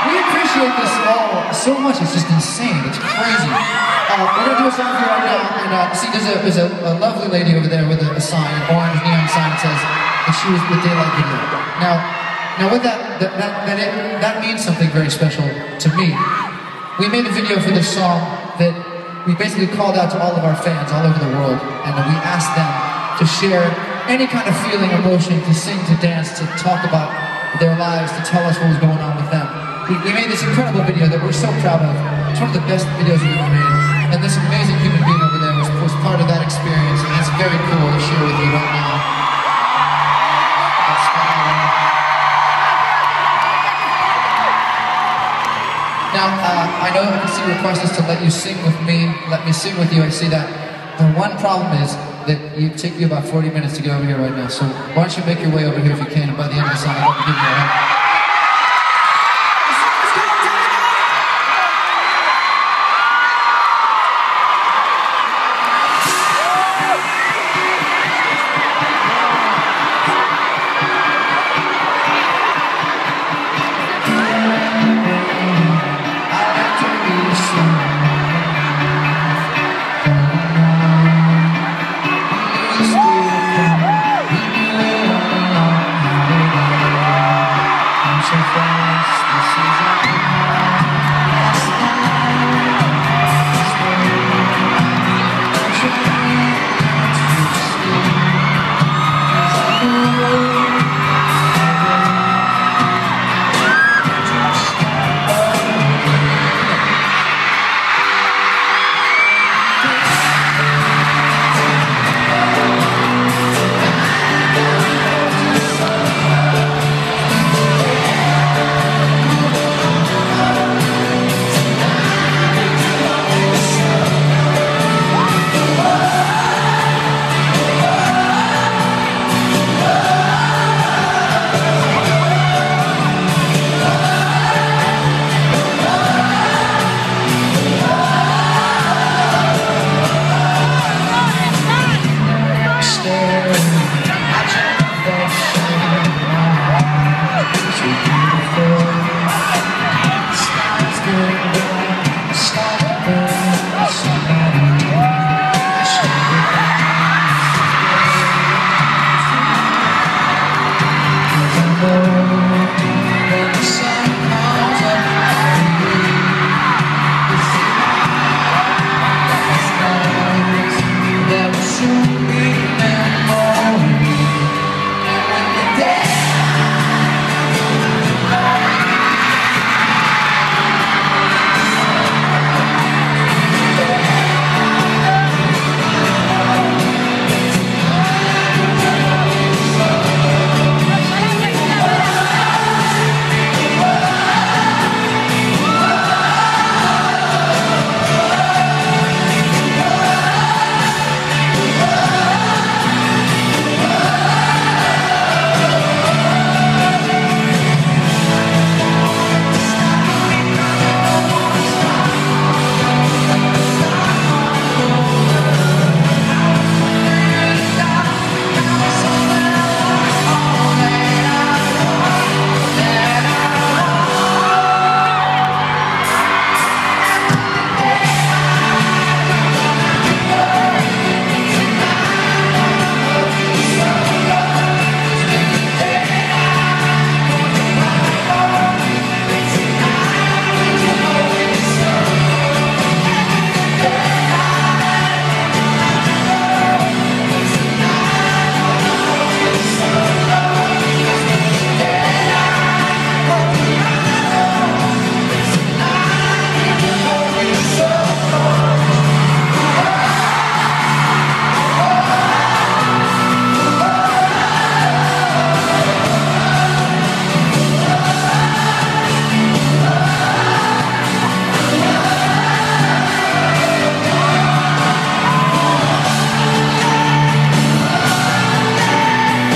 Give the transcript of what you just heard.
We appreciate this all so much, it's just insane, it's crazy. We're gonna do a song for you right now, and see, there's a lovely lady over there with a sign, an orange neon sign that says that she was the Daylight video. Now with that means something very special to me. We made a video for this song that we basically called out to all of our fans all over the world, and we asked them to share any kind of feeling, emotion, to sing, to dance, to talk about their lives, to tell us what was going on with them. We made this incredible video that we're so proud of. It's one of the best videos we've ever made. And this amazing human being over there was part of that experience, and it's very cool to share with you right now. Now, I know I can see requests to let you sing with me, let me sing with you, I see that. The one problem is that it take you about 40 minutes to get over here right now, so why don't you make your way over here if you can, and by the end of the song, I'd love to give you a hand.